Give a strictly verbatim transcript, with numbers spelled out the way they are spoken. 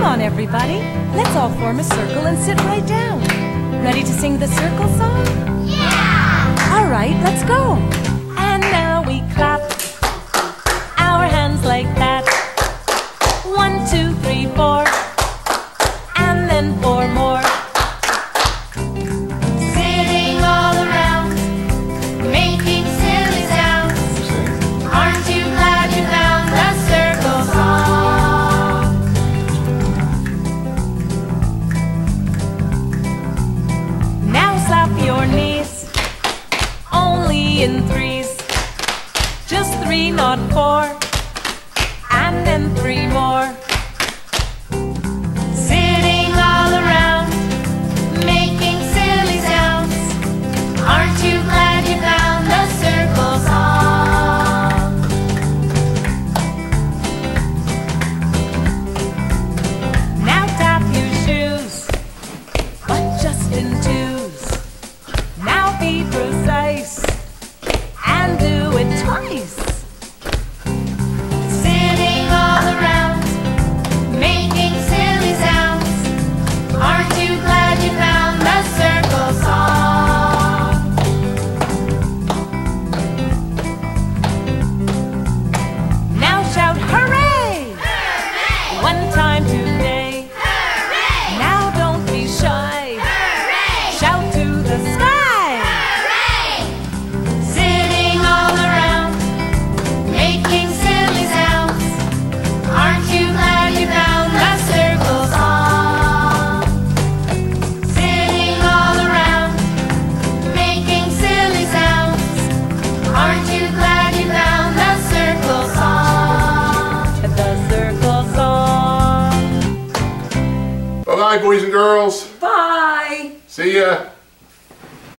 on, everybody. Let's all form a circle and sit right down. Ready to sing the circle song? Yeah! All right, let's go. And now we clap our hands like that. One, two, three, four. And then four more. Sitting all around, making silly sounds. Aren't you glad you found the circle song? Now slap your knees, only in threes. Just three, not four. And then three more. Sitting all around, making silly sounds. Aren't you glad you found the circle song? Now tap your shoes, but just in twos. Now be precise and do it twice. Sitting all around, making silly sounds. Aren't you glad you found the circle song? Now shout hooray! Hooray! One time today. Hooray! Now don't be shy. Hooray! Shout to the sky. Hooray! Sitting all around, making silly sounds. Aren't you glad you found the circle song? Sitting all around, making silly sounds. Aren't you glad you found the circle song? The circle song. Bye-bye, boys and girls. Bye. See ya.